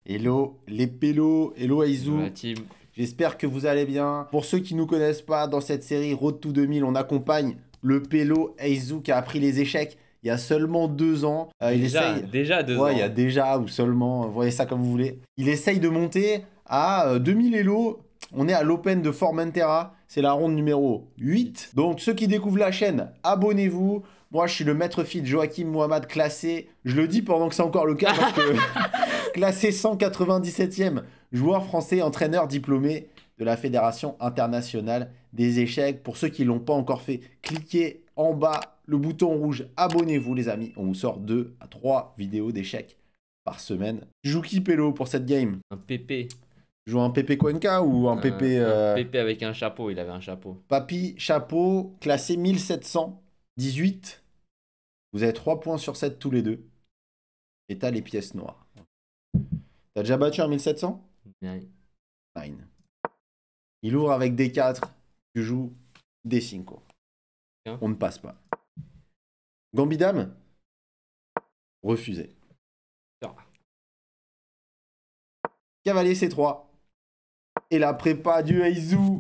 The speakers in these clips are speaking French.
Hello les pélos, hello Hello Aizou. la team. J'espère que vous allez bien. Pour ceux qui ne nous connaissent pas, dans cette série Road to 2000, on accompagne le pélo Aizou qui a appris les échecs il y a seulement 2 ans. Il essaye... Déjà deux Ouais, ans. il y a déjà ou seulement, voyez ça comme vous voulez. Il essaye de monter à 2000 Elo. On est à l'Open de Formentera. C'est la ronde numéro 8. Donc ceux qui découvrent la chaîne, abonnez-vous. Moi, je suis le maître fit Joachim Mohamed classé. Je le dis pendant que c'est encore le cas parce que classé 197e joueur français, entraîneur diplômé de la Fédération internationale des échecs. Pour ceux qui ne l'ont pas encore fait, cliquez en bas le bouton rouge, abonnez-vous les amis. On vous sort 2 à 3 vidéos d'échecs par semaine. Tu joues qui Pélo pour cette game? Un pépé. Tu joues un Pépé Cuenca ou un Pépé... Un pépé avec un chapeau, il avait un chapeau. Papy Chapeau, classé 1718. Vous avez 3 points sur 7 tous les deux. Et t'as les pièces noires. T'as déjà battu un 1700? Ouais. 9. Il ouvre avec D4. Tu joues D5. Bien. On ne passe pas. Gambidam? Refusé. Ah. Cavalier C3. Et la prépa du Aizou.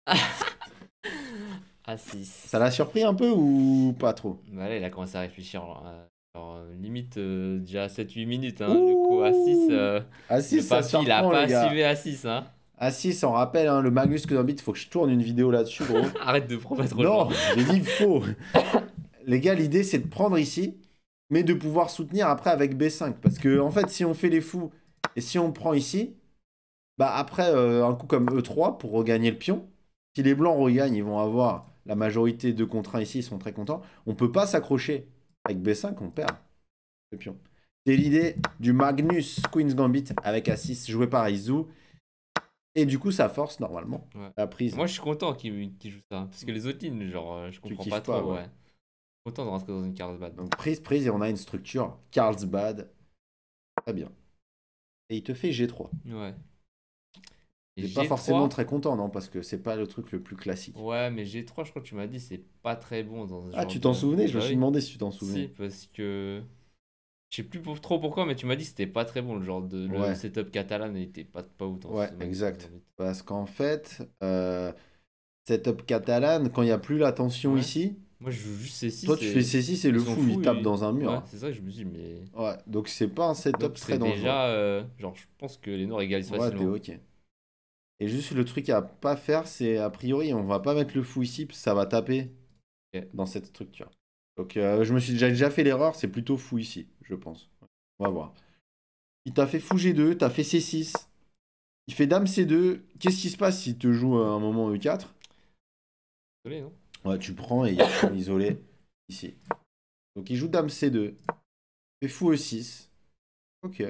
A6. Ça l'a surpris un peu ou pas trop? Bah là, il a commencé à réfléchir. Limite déjà 7-8 minutes. Hein. Du coup, A6. A6, Le ça papy, il a surprend, pas les gars. suivi A6. Hein. A6, on rappelle, hein, le Magnus Gambit, il faut que je tourne une vidéo là-dessus, gros. Arrête de promettre aux Non, gens. j'ai dit faux. Les gars, l'idée, c'est de prendre ici, mais de pouvoir soutenir après avec B5. Parce que, en fait, si on fait les fous et si on prend ici, bah après, un coup comme E3 pour regagner le pion, si les blancs regagnent, ils vont avoir la majorité de contre 1 ici, ils sont très contents. On peut pas s'accrocher. Avec B5, on perd le pion. C'est l'idée du Magnus Queen's Gambit avec A6 joué par Aizou. Et du coup, ça force normalement la prise. Moi, je suis content qu'il joue ça. Parce que les autres lignes, genre, je comprends kiffes pas pas, trop. ouais. Ouais. Content de rentrer dans une Carlsbad. Donc prise, et on a une structure Carlsbad. Très bien. Et il te fait G3. Ouais. T'es pas forcément très content, non? Parce que c'est pas le truc le plus classique. Ouais, mais G3, je crois que tu m'as dit, c'est pas très bon dans ce genre. Ah, tu t'en souvenais? Je me suis demandé si tu t'en souvenais. Si, parce que. Je sais plus trop pourquoi, mais tu m'as dit que c'était pas très bon. Le genre de le setup catalan n'était pas ouf dans Ouais, ce exact. Parce qu'en fait, setup catalan, quand il n'y a plus la tension ici. Moi, je joue juste C6. Toi, tu fais C6 et le fou, il tape dans un mur. Ouais, c'est ça que je me dis, mais. Ouais, donc c'est pas un setup très dangereux. Déjà, genre, je pense que les noirs égalisent facilement. Ouais, t'es ok. Et juste le truc à pas faire, c'est a priori, on va pas mettre le fou ici, parce que ça va taper dans cette structure. Donc j'ai déjà fait l'erreur, c'est plutôt fou ici, je pense. On va voir. Il t'a fait fou G2, t'as fait C6. Il fait dame C2. Qu'est-ce qui se passe s'il te joue à un moment E4? Désolé, non? Ouais, tu prends et il est isolé ici. Donc il joue dame C2. Fait fou E6. Ok.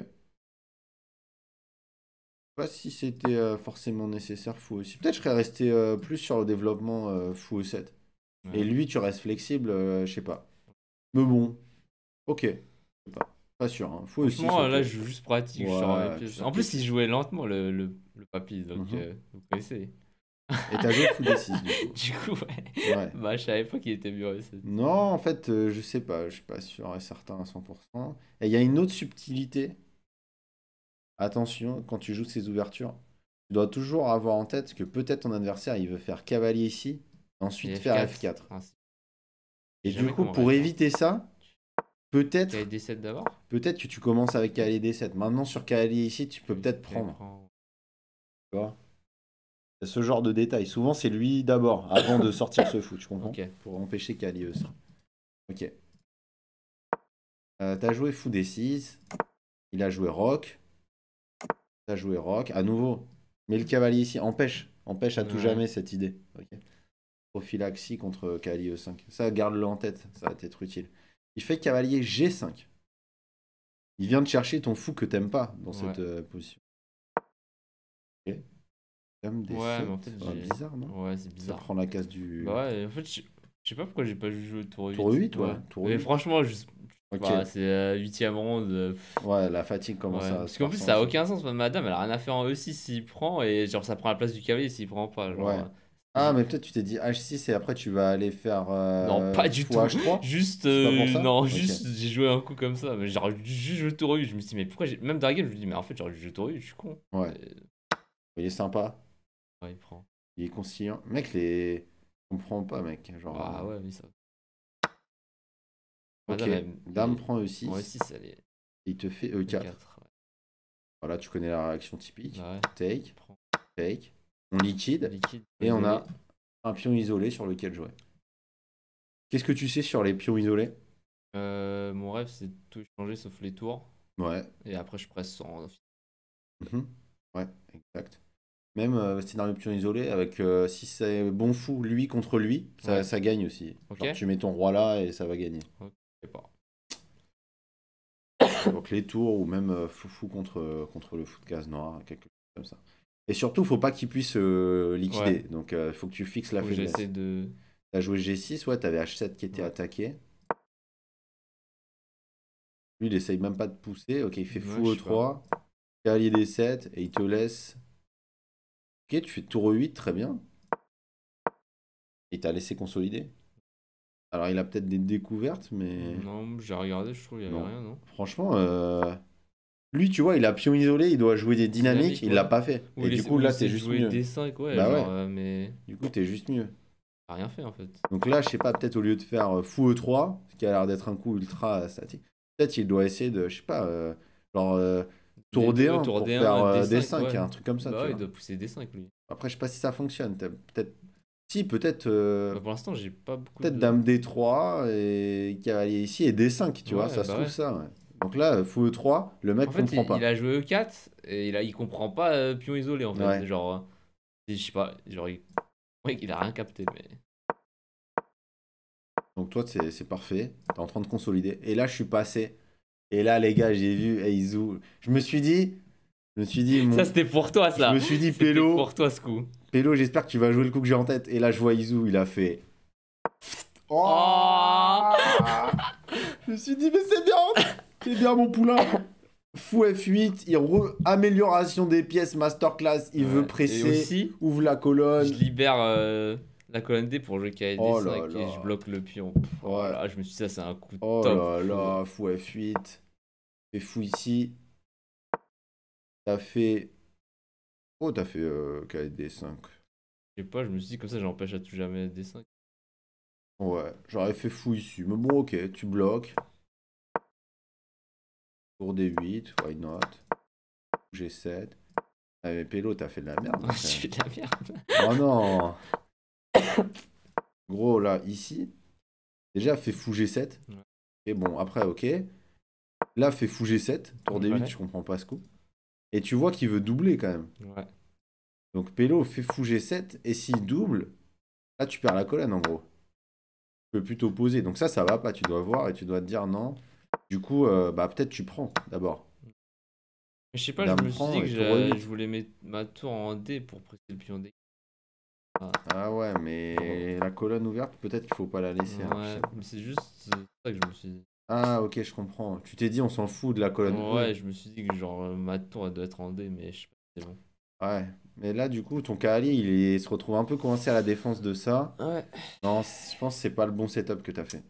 Pas si c'était forcément nécessaire fou E6. Peut-être je serais resté plus sur le développement fou E7. Ouais. Et lui, tu restes flexible, je sais pas. Mais bon. Ok. Pas sûr. Hein. Fou E6. Franchement, là, je joue juste pratique. Ouais, en plus, il jouait lentement le papy, donc vous connaissez. Et t'as joué fou D6 du coup. Du coup, ouais. Bah, je savais pas qu'il était mieux E7. Non, en fait, je sais pas. Je suis pas sûr et certain à 100%. Et il y a une autre subtilité. Attention, quand tu joues ces ouvertures, tu dois toujours avoir en tête que peut-être ton adversaire, il veut faire cavalier ici, ensuite faire F4. Et du coup, pour éviter ça, peut-être D7 d'abord. Peut-être que tu commences avec cavalier D7. Maintenant, sur cavalier ici, tu peux peut-être prendre. Tu vois? C'est ce genre de détail. Souvent, c'est lui d'abord, avant de sortir ce fou, tu comprends? Pour empêcher cavalier E5. Ok. T'as joué fou D6. Il a joué roc. T'as joué roc. À nouveau, mais le cavalier ici empêche à tout jamais cette idée. Okay. Prophylaxie contre cavalier E5. Ça, garde-le en tête. Ça va être utile. Il fait cavalier G5. Il vient de chercher ton fou que t'aimes pas dans cette position. Ok. Dame D7. Ouais, mais en fait, bizarre, non? Ouais, c'est bizarre. Ça prend la case du... Bah ouais, en fait, je sais pas pourquoi j'ai pas joué tour 8. Tour 8, ouais. Mais franchement, c'est 8ème ronde. Ouais, la fatigue commence à... Parce qu'en plus, ça a aucun sens. Madame, elle a rien à faire en E6 s'il prend, et genre, ça prend la place du cavalier s'il prend pas. Genre, Ah, mais peut-être tu t'es dit H6 et après tu vas aller faire Non, pas du fou tout. H3? Juste, C'est pas pour ça? non, Ok. juste, j'ai joué un coup comme ça. Mais genre, juste joué tour 8. Je me suis dit, mais pourquoi j'ai. Même dans la game, je me dis, mais en fait, j'aurais dû jouer tour 8, je suis con. Ouais. Et... Il est sympa. Ouais, il prend. Il est conciliant. Mec, les. Je comprends pas, mec. Genre. Bah ouais, mais ça. Ok. Madame, elle. Dame prend En E6. E6, elle est Il te fait E4. E4. Ouais. Voilà, tu connais la réaction typique. Bah ouais, Take, prend. take. On liquide. Liquide, Et on isolé. a un pion isolé sur lequel jouer. Qu'est-ce que tu sais sur les pions isolés? Mon rêve, c'est de tout changer sauf les tours. Ouais. Et après, je presse sans. Mhm. Ouais, exact. Même si dans le pion isolé, avec si c'est bon fou lui contre lui, Ouais, ça gagne aussi. ok. Genre tu mets ton roi là et ça va gagner. Ok, je sais pas. Donc les tours ou même fou contre le fou de case noire, quelque chose comme ça. Et surtout, faut pas qu'il puisse Ouais, liquider. Donc il faut que tu fixes la faut que faiblesse. j'essaie de. T'as joué G6, ouais, t'avais H7 qui était Ouais, attaqué. Lui, il essaye même pas de pousser. Ok, il fait ouais, fou je sais pas. E3, cavalier D7 et il te laisse. Ok, tu fais tour E8, très bien. Il t'a laissé consolider. Alors il a peut-être des découvertes, mais Non, j'ai regardé, je trouve qu'il y avait non. rien, non? Franchement, lui, tu vois, il a pion isolé, il doit jouer des dynamiques, Dynamique, il l'a ouais. pas fait. Et du coup, Ou là, t'es essayer de juste jouer mieux. D5, ouais, Bah genre, ouais, mais. du coup, t'es juste mieux. T'as rien fait en fait. Donc là, je sais pas, peut-être au lieu de faire fou E3, ce qui a l'air d'être un coup ultra statique, peut-être il doit essayer de, je sais pas, genre tour D2, D1 tour pour faire D1, D5, D5, ouais. un truc comme ça, Bah tu ouais, il vois. doit pousser D5 lui. Après, je sais pas si ça fonctionne. Peut-être, si, peut-être Bah pour l'instant, j'ai pas beaucoup peut-être de. dame D3 et cavalier ici et D5, tu vois, Ouais, ça se bah trouve ouais. ça, ouais. Donc là, fou E3, le mec En fait, comprend il pas. a joué E4 et il comprend pas pion isolé en fait. Ouais. Genre, je sais pas, genre, ouais, il a rien capté, mais. Donc toi, c'est parfait. T'es en train de consolider. Et là, je suis passé. Et là, les gars, j'ai vu Eizu. Ça, c'était pour toi, Je ça. me suis dit, C'était pour Pélo, toi ce coup. Pélo, j'espère que tu vas jouer le coup que j'ai en tête. Et là, je vois Eizu, il a fait. Oh. Oh. Je me suis dit, mais c'est bien mon poulain. Fou F8, amélioration des pièces, masterclass, il veut Ouais. Et presser, aussi, ouvre la je colonne. libère la colonne D pour jouer Oh là KD5 et je là. bloque le pion. Oh Ouais. là, je me suis dit, ça, c'est un coup Oh top là pour. là, fou F8. Fais fou ici. T'as fait. Oh, t'as fait KD5. Je sais pas, je me suis dit, comme ça, j'empêche à tout jamais D5. Ouais, j'aurais fait fou ici. Mais bon, ok, tu bloques. Tour D8, why not? G7. Ah, mais Pélo, t'as fait de la merde là, quand J'ai même. fait de la merde. Oh non! Gros, là, ici, déjà, fait fou G7. Ouais. Et bon, après, ok. Là, fait fou G7. Tour D8, Ouais. je comprends pas ce coup. Et tu vois qu'il veut doubler quand même. Ouais. Donc Pélo fait fou G7. Et s'il double, là, tu perds la colonne en gros. Tu peux plus t'opposer. Donc ça va pas. Tu dois voir et tu dois te dire non. Du coup, bah peut-être tu prends d'abord. Mais je sais pas, je Dame me suis dit prend que et tour je E8. voulais mettre ma tour en D pour presser le pion D. Ah, Ah ouais, mais la colonne ouverte, peut-être qu'il faut pas la laisser, hein, je sais ouais, pas. mais c'est juste ça que je me suis dit. Ah ok, je comprends. Tu t'es dit, on s'en fout de la colonne E. Ouais, je me suis dit que genre ma tour elle doit être en D, mais je sais pas si c'est bon. Ouais. Mais là, du coup, ton cavalier, se retrouve un peu coincé à la défense de ça. Ouais. Non, je pense que c'est pas le bon setup que t'as fait.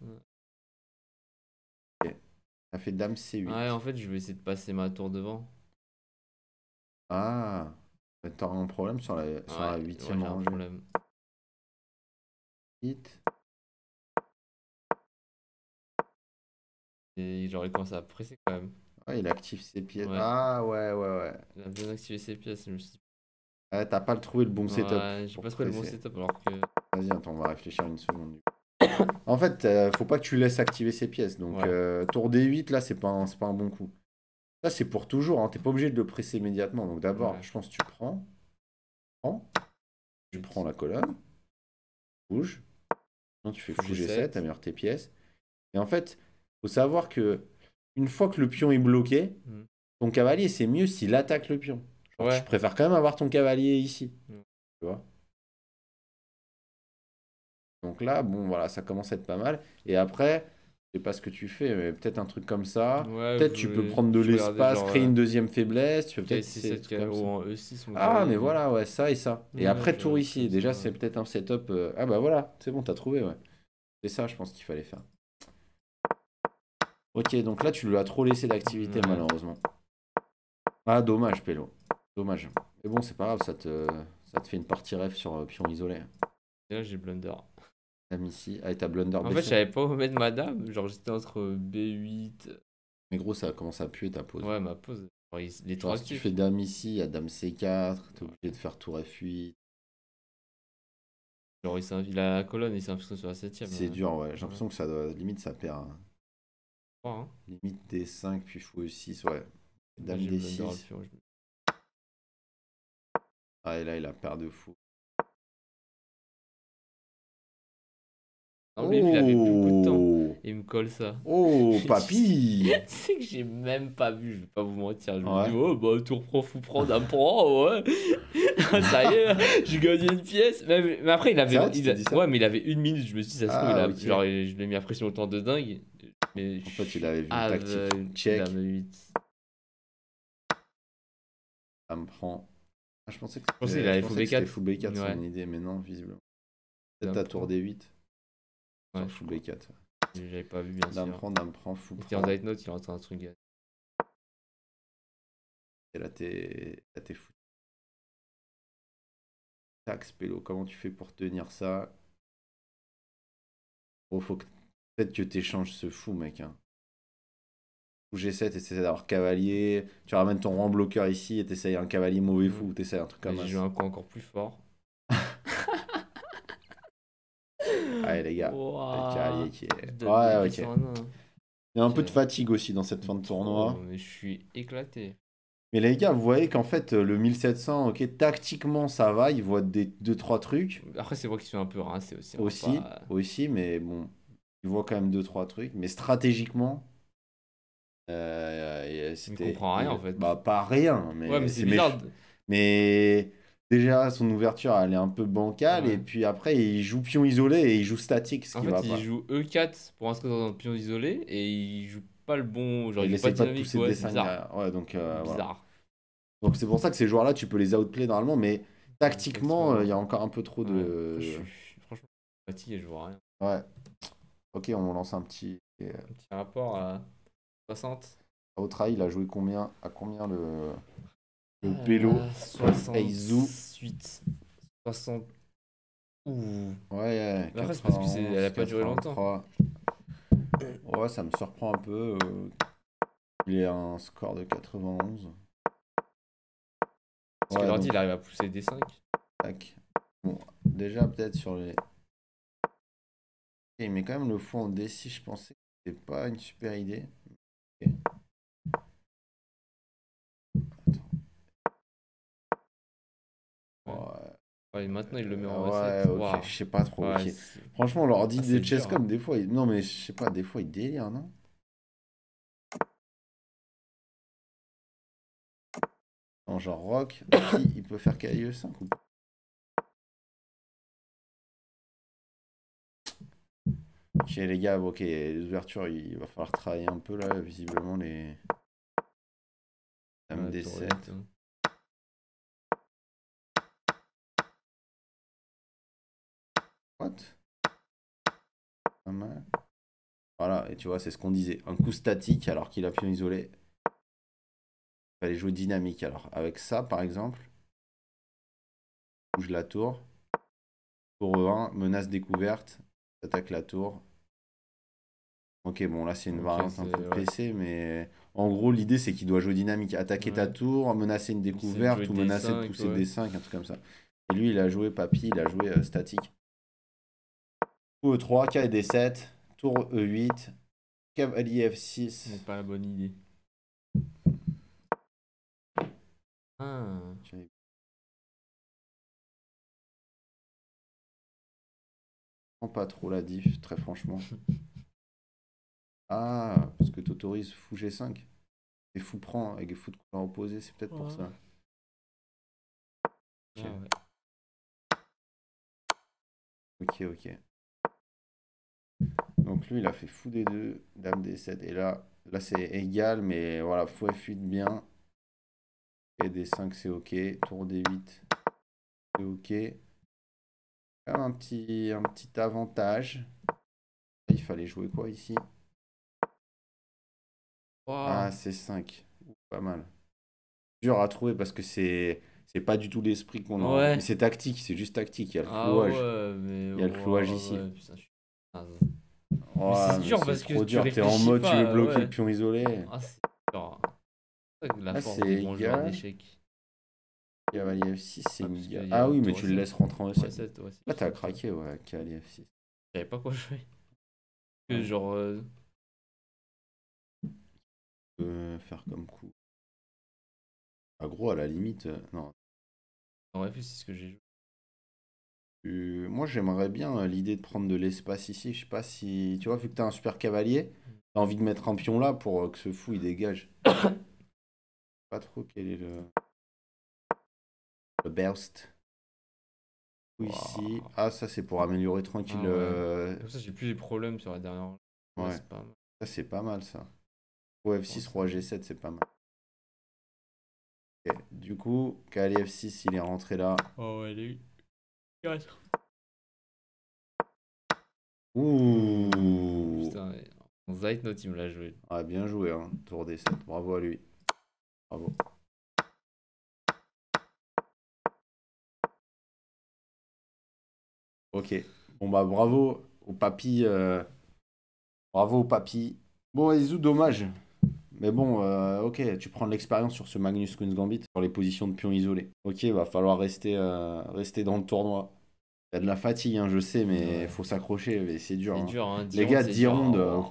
Ok. T'as fait dame Ouais, C8. en fait, je vais essayer de passer ma tour devant. Ah. T'auras un problème sur la Ouais, ouais, huitième j'ai un rangée. problème. Hit. Et genre, il commence à presser quand même. Ouais, il active ses pièces. Ouais, Ah ouais, ouais, ouais. il a bien activé ses pièces. Je me suis dit, Ouais, t'as pas trouvé le bon setup ouais, j'ai pour pas trouvé le bon presser. setup alors que. Vas-y, attends, on va réfléchir une seconde. En fait, faut pas que tu laisses activer ses pièces. Donc, Ouais, tour D8, là, c'est pas un bon coup. Ça, c'est pour toujours, hein. T'es pas obligé de le presser immédiatement. Donc, d'abord, ouais. je pense que tu prends, tu prends 8. la colonne, bouge. Non, tu fais Fou fou G7, G7. améliore tes pièces. Et en fait, faut savoir que une fois que le pion est bloqué, Hmm. ton cavalier, c'est mieux s'il attaque le pion. Genre, tu Ouais. préfères quand même avoir ton cavalier ici. Hmm. Tu vois? Donc là, bon, voilà, ça commence à être pas mal. Et après. Je sais pas ce que tu fais, mais peut-être un truc comme ça. Ouais, Peut-être tu peux prendre de je regardais l'espace, genre créer une deuxième faiblesse. Tu peux peut-être essayer des KC7 trucs comme ça. en E6 mon Ah, mais cavalier. voilà, ouais, ça et ça. Et Ouais, après, je tour regarde ici. comme Déjà, ça. c'est peut-être un setup. Ah, bah voilà, c'est bon, t'as trouvé, ouais. C'est ça, je pense qu'il fallait faire. Ok, donc là, tu lui as trop laissé d'activité, Ouais. malheureusement. Ah, dommage, Pélo. Dommage. Mais bon, c'est pas grave, ça te fait une partie ref sur pion isolé. Et là, j'ai blunder. Dame ici. Ah, et t'as blunder En fait, je B7. savais pas où mettre ma dame. Genre, j'étais entre B8. Mais gros, ça commence à puer ta pose. Ouais, ma pose. Genre, les Genre, trois si tu fais actifs. dame ici, il y a dame C4, t'es obligé de faire tour F8. Genre, il a la colonne, il s'infiltre sur la 7ème. C'est dur, ouais. J'ai Ouais. l'impression que ça doit. Limite, ça perd. Je crois, hein. Limite D5, puis fou E6, ouais. Là, Dame j'ai blunder le D6. pion. Ah, et là, il a paire de fou. Non, mais lui, il avait plus beaucoup de temps. Oh! Et il me colle ça. Oh, papy! C'est que j'ai même pas vu, je vais pas vous mentir. Je me dis, Ouais. oh bah tour prend, fou prend, dame prend, ouais. Ça y est, j'ai gagné une pièce. Mais après, C'est vrai, tu t'es dit ça? ouais, mais il avait 1 minute. Je me suis dit, ça se trouve, Ah, ok. genre, je lui ai mis la pression autant de dingue. Mais En fait, il avait vu le tactique. aveugle, Check. dame 8. Ça me prend. Ah, je pensais que Je pensais qu'il je avait fou pensais que c'était B4. fou B4 Ouais. son idée, mais non, visiblement. Peut-être Dame ta tour prend. D8 Ouais, sur je fou crois. B4. J'avais pas vu, bien sûr. Dame prend, fou Il était en prend. night note, il est en train de truc. Et là, t'es fou. Tax, Pélo, comment tu fais pour tenir ça? Oh, faut que. Peut-être que t'échanges ce fou, mec. Hein. Fou G7, essaie d'avoir cavalier. Tu ramènes ton rang bloqueur ici et t'essayes un cavalier mauvais fou ou t'essayes un truc Mais comme j'ai joué ça. un coup encore plus fort. Allez, les gars. Le Wouah. cavalier qui Je est. donne des Ouais, pièces ok. en un. Il y a un peu de Ok. fatigue aussi dans cette fin de Oh, tournoi. mais je suis éclaté. Mais les gars, vous voyez qu'en fait, le 1700, ok, tactiquement, ça va. Il voit des 2-3 trucs. Après, c'est moi qui suis un peu rincé aussi. On va Aussi, pas. aussi, mais bon, il voit quand même 2-3 trucs. Mais stratégiquement, Il comprend rien en fait. bah, pas rien, Ouais, mais mais c'est c'est bizarre. Mais déjà, son ouverture, elle est un peu bancale. Et Ouais. puis après, il joue pion isolé et il joue statique, ce En qui fait, va il pas. joue E4 pour inscrire dans un pion isolé et il joue pas le bon. Genre, Et il il joue pas essaye pas de dynamique. pousser de Ouais, c'est dessin bizarre. derrière. Ouais, donc voilà. Bizarre. Donc c'est pour ça que ces joueurs-là, tu peux les outplay normalement, mais tactiquement, il y Tactiquement. a encore un peu trop Ouais. Après, de. franchement, fatigué, je vois rien. Ouais. Ok, on lance un petit. Un petit rapport à 60. Au trail, il a joué combien? À combien le pélo? Eizu. 68. 60. Ouh. Ouais, Mais après, c'est parce que elle 91, a pas duré longtemps. 83. Ouais, ça me surprend un peu. Il a un score de 91. Parce que Ouais, l'ordi, donc, il arrive à pousser des 5. tac. Bon, déjà, peut-être sur les. Ok, il met quand même le fou en D6, je pensais que c'était pas une super idée. Ok. Ouais. Ouais, Ouais, et maintenant, il le met en ouais, reset. ok, Waouh. je sais pas trop, Ouais, ok. Franchement, l'ordi c'est des dur, hein. Chesscom, des fois, non mais je sais pas, des fois il délire, non? Non, genre rock, qui il peut faire cavalier 5 ou pas? Ok les gars, ok, les ouvertures, il va falloir travailler un peu là, visiblement les Dame Ouais, tour D7. 8, hein. What? Pas mal. Voilà, et tu vois, c'est ce qu'on disait. Un coup statique alors qu'il a pion isolé. Il fallait jouer dynamique. Alors, avec ça, par exemple, bouge la tour. Tour E1, menace découverte. Attaque la tour. Ok, bon, là, c'est une Ok, variante un c'est. peu Ouais. PC, mais en gros, l'idée, c'est qu'il doit jouer dynamique. Attaquer ta Ouais. tour, menacer une Essayer de jouer découverte ou des menacer de 5, pousser ouais. des 5 un truc comme ça. Et lui, il a joué papy, il a joué statique. Coup E3, K et D7, tour E8, cavalier F6. C'est pas la bonne idée. Ah. Je comprends pas trop la diff, très franchement. Ah, parce que tu autorises fou G5. Et fou prend avec fou de couleur opposée, c'est peut-être pour Ouais. ça. Ah Ok, ouais. ok. Donc Donc lui, il a fait fou des 2, dame D7. Et là c'est égal, mais voilà, fou F8 bien. Et D5, c'est ok. Tour D8, c'est ok. Un petit avantage. Il fallait jouer quoi ici? Ah, C5. Pas mal. Dur à trouver parce que c'est pas du tout l'esprit qu'on a. Ouais. Mais c'est tactique, c'est juste tactique. Il y a le Ah clouage. ouais, mais... Il y a le clouage ici. Ouais, putain, je suis naze. Mais Ouais, c'est mais dur c'est parce que trop tu dur. T'es en réfléchis mode, tu veux pas. bloquer Ouais. le pion isolé. Ah, c'est dur. C'est ça que la Ah, force c'est des bons joueurs égal. d'échecs. Cavalier F6, c'est Ah, parce égal. qu'il y a Ah oui, mais tour tu le E7. laisses rentrer en Tour E7. E7, ouais, c'est Là, t'as ça. craqué, ouais, cavalier F6. Je savais pas quoi jouer. Que Ouais. genre... Faire comme coup. Ah, gros, à la limite, non. En bref, c'est ce que j'ai joué. Moi, j'aimerais bien l'idée de prendre de l'espace ici. Je sais pas si. Tu vois, vu que t'as un super cavalier, t'as envie de mettre un pion là pour que ce fou il dégage. Pas trop quel est le burst. Ici. Ah, ça, c'est pour améliorer tranquille. Ah ouais. Comme ça, j'ai plus les problèmes sur la dernière. Ouais. C'est pas mal. Ça, c'est pas mal, ça. Ou F6, roi G7, c'est pas mal. Ok. Du coup, cavalier F6, il est rentré là. Oh, ouais, lui. Ouh. Putain, on Zeitnote, il me l'a joué. Ah, bien joué, hein. Tour D7. Bravo à lui. Bravo. Ok. Bon, bah, bravo au papy. Bravo au papy. Bon, Izu, dommage. Mais bon, ok, tu prends de l'expérience sur ce Magnus Queen's Gambit, sur les positions de pions isolés. Ok, va falloir rester dans le tournoi. Il y a de la fatigue, hein, je sais, mais Ouais. faut s'accrocher, mais c'est dur. C'est Hein. dur, hein. Les gars, 10 rondes.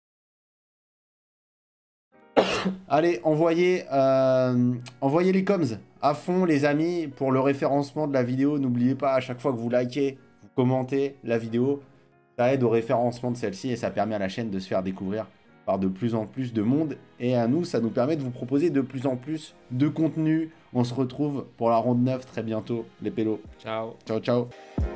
Allez, envoyez les coms à fond, les amis, pour le référencement de la vidéo. N'oubliez pas, à chaque fois que vous likez, vous commentez la vidéo, ça aide au référencement de celle-ci et ça permet à la chaîne de se faire découvrir par de plus en plus de monde. Et à nous, ça nous permet de vous proposer de plus en plus de contenu. On se retrouve pour la ronde 9 très bientôt, les pélos. Ciao. Ciao, ciao.